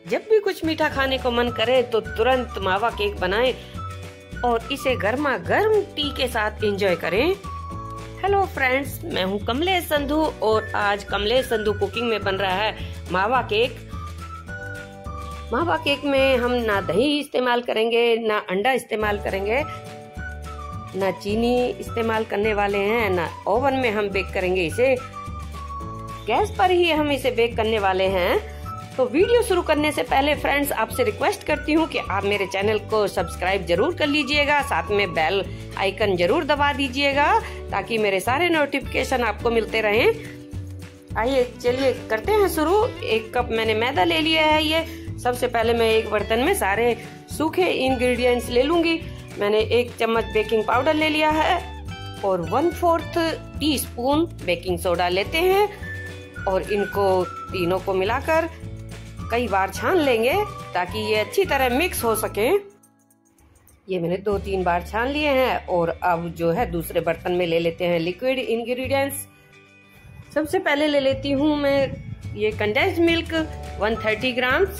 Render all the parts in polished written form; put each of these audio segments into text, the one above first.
जब भी कुछ मीठा खाने को मन करे तो तुरंत मावा केक बनाएं और इसे गर्मा गर्म टी के साथ एंजॉय करें। हेलो फ्रेंड्स, मैं हूं कमलेश संधू और आज कमलेश संधू कुकिंग में बन रहा है मावा केक। मावा केक में हम ना दही इस्तेमाल करेंगे, ना अंडा इस्तेमाल करेंगे, ना चीनी इस्तेमाल करने वाले हैं, ना ओवन में हम बेक करेंगे। इसे गैस पर ही हम इसे बेक करने वाले हैं। तो वीडियो शुरू करने से पहले फ्रेंड्स आपसे रिक्वेस्ट करती हूँ कि आप मेरे चैनल को सब्सक्राइब जरूर कर लीजिएगा, साथ में बेल आइकन जरूर दबा दीजिएगा ताकि मेरे सारे नोटिफिकेशन आपको मिलते रहें। आइए चलिए करते हैं शुरू। 1 कप मैंने मैदा ले लिया है। ये सबसे पहले मैं एक बर्तन में सारे सूखे इंग्रेडिएंट्स ले लूंगी। मैंने 1 चम्मच बेकिंग पाउडर ले लिया है और 1/4 टीस्पून बेकिंग सोडा लेते हैं और इनको तीनों को मिलाकर कई बार छान लेंगे ताकि ये अच्छी तरह मिक्स हो सके। ये मैंने 2-3 बार छान लिए हैं और अब जो है दूसरे बर्तन में ले लेते हैं लिक्विड इंग्रेडिएंट्स। सबसे पहले ले लेती हूँ मैं ये कंडेंस्ड मिल्क 130 ग्राम्स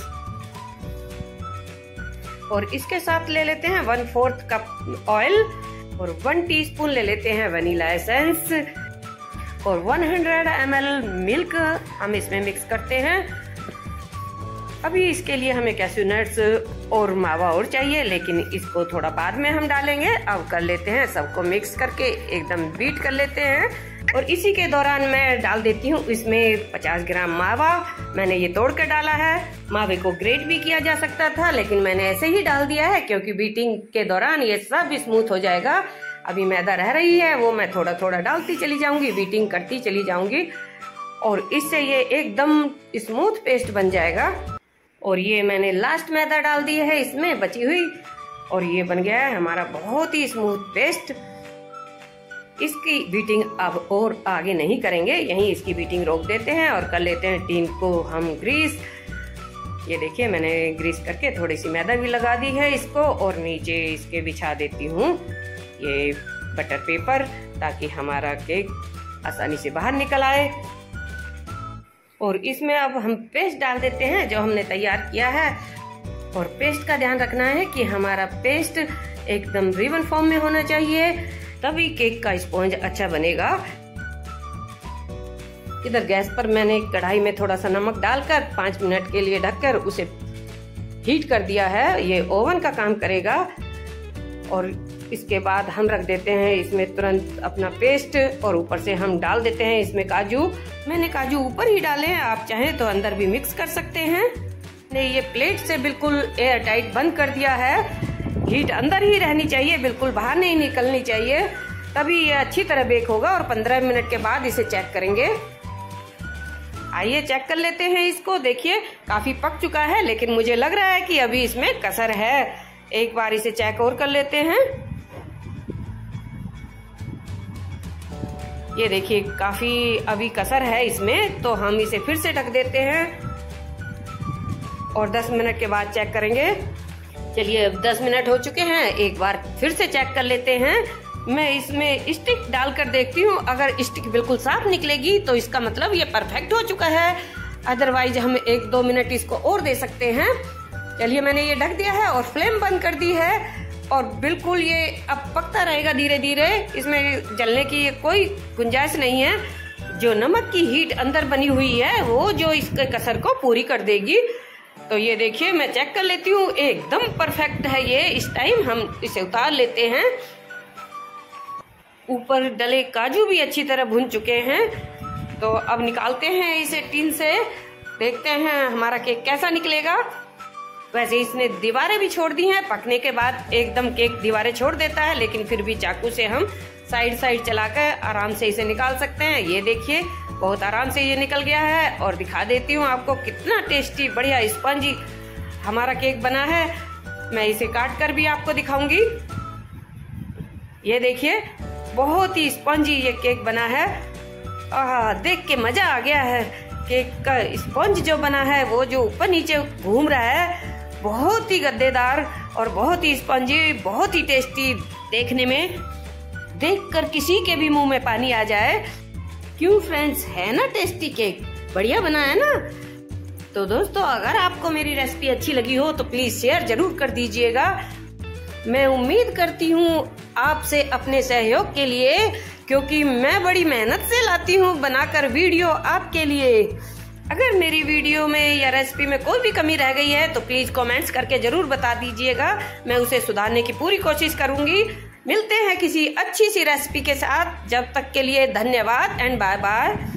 और इसके साथ ले लेते हैं 1/4 कप ऑयल और 1 टीस्पून ले लेते हैं वनीला एसेंस और 100 ml मिल्क हम इसमें मिक्स करते हैं। अभी इसके लिए हमें कैश्यू नट्स और मावा और चाहिए, लेकिन इसको थोड़ा बाद में हम डालेंगे। अब कर लेते हैं सबको मिक्स करके एकदम बीट कर लेते हैं और इसी के दौरान मैं डाल देती हूँ इसमें 50 ग्राम मावा। मैंने ये तोड़ कर डाला है। मावे को ग्रेट भी किया जा सकता था, लेकिन मैंने ऐसे ही डाल दिया है क्योंकि बीटिंग के दौरान ये सब स्मूथ हो जाएगा। अभी मैदा रह रही है, वो मैं थोड़ा थोड़ा डालती चली जाऊंगी, बीटिंग करती चली जाऊंगी और इससे ये एकदम स्मूथ पेस्ट बन जाएगा। और ये मैंने लास्ट मैदा डाल दी है इसमें बची हुई और ये बन गया है हमारा बहुत ही स्मूथ पेस्ट। इसकी बीटिंग अब और आगे नहीं करेंगे, यहीं इसकी बीटिंग रोक देते हैं और कर लेते हैं टीन को हम ग्रीस। ये देखिए मैंने ग्रीस करके थोड़ी सी मैदा भी लगा दी है इसको और नीचे इसके बिछा देती हूँ ये बटर पेपर ताकि हमारा केक आसानी से बाहर निकल आए। और इसमें अब हम पेस्ट डाल देते हैं जो हमने तैयार किया है और पेस्ट का ध्यान रखना है कि हमारा पेस्ट एकदम रिबन फॉर्म में होना चाहिए, तभी केक का स्पॉन्ज अच्छा बनेगा। इधर गैस पर मैंने कढ़ाई में थोड़ा सा नमक डालकर 5 मिनट के लिए ढककर उसे हीट कर दिया है। ये ओवन का काम करेगा और इसके बाद हम रख देते हैं इसमें तुरंत अपना पेस्ट और ऊपर से हम डाल देते हैं इसमें काजू। मैंने काजू ऊपर ही डाले हैं, आप चाहें तो अंदर भी मिक्स कर सकते हैं। मैंने ये प्लेट से बिल्कुल एयर टाइट बंद कर दिया है। हीट अंदर ही रहनी चाहिए, बिल्कुल बाहर नहीं निकलनी चाहिए, तभी ये अच्छी तरह बेक होगा। और 15 मिनट के बाद इसे चेक करेंगे। आइए चेक कर लेते हैं इसको। देखिए काफी पक चुका है, लेकिन मुझे लग रहा है कि अभी इसमें कसर है। एक बार इसे चेक और कर लेते हैं। ये देखिए काफी अभी कसर है इसमें, तो हम इसे फिर से ढक देते हैं और 10 मिनट के बाद चेक करेंगे। चलिए अब 10 मिनट हो चुके हैं, एक बार फिर से चेक कर लेते हैं। मैं इसमें स्टिक डालकर देखती हूँ, अगर स्टिक बिल्कुल साफ निकलेगी तो इसका मतलब ये परफेक्ट हो चुका है, अदरवाइज हम 1-2 मिनट इसको और दे सकते हैं। चलिए मैंने ये ढक दिया है और फ्लेम बंद कर दी है और बिल्कुल ये अब पकता रहेगा धीरे धीरे, इसमें जलने की कोई गुंजाइश नहीं है। जो नमक की हीट अंदर बनी हुई है वो जो इसके कसर को पूरी कर देगी। तो ये देखिए मैं चेक कर लेती हूँ, एकदम परफेक्ट है ये। इस टाइम हम इसे उतार लेते हैं। ऊपर डले काजू भी अच्छी तरह भुन चुके हैं, तो अब निकालते हैं इसे टीन से, देखते हैं हमारा केक कैसा निकलेगा। वैसे इसने दीवारें भी छोड़ दी हैं, पकने के बाद एकदम केक दीवारें छोड़ देता है, लेकिन फिर भी चाकू से हम साइड चलाकर आराम से इसे निकाल सकते हैं। ये देखिए बहुत आराम से ये निकल गया है और दिखा देती हूँ आपको कितना टेस्टी बढ़िया स्पंजी हमारा केक बना है। मैं इसे काट कर भी आपको दिखाऊंगी। ये देखिए बहुत ही स्पंजी ये केक बना है। देख के मजा आ गया है। केक का स्पंज जो बना है वो जो ऊपर नीचे घूम रहा है, बहुत ही गद्देदार और बहुत ही स्पंजी, बहुत ही टेस्टी। देखने में देखकर किसी के भी मुंह में पानी आ जाए। क्यों फ्रेंड्स, है ना टेस्टी केक, बढ़िया बना है ना। तो दोस्तों अगर आपको मेरी रेसिपी अच्छी लगी हो तो प्लीज शेयर जरूर कर दीजिएगा। मैं उम्मीद करती हूँ आपसे अपने सहयोग के लिए, क्योंकि मैं बड़ी मेहनत से लाती हूँ बनाकर वीडियो आपके लिए। अगर मेरी वीडियो में या रेसिपी में कोई भी कमी रह गई है तो प्लीज कमेंट्स करके जरूर बता दीजिएगा, मैं उसे सुधारने की पूरी कोशिश करूंगी। मिलते हैं किसी अच्छी सी रेसिपी के साथ, जब तक के लिए धन्यवाद एंड बाय बाय।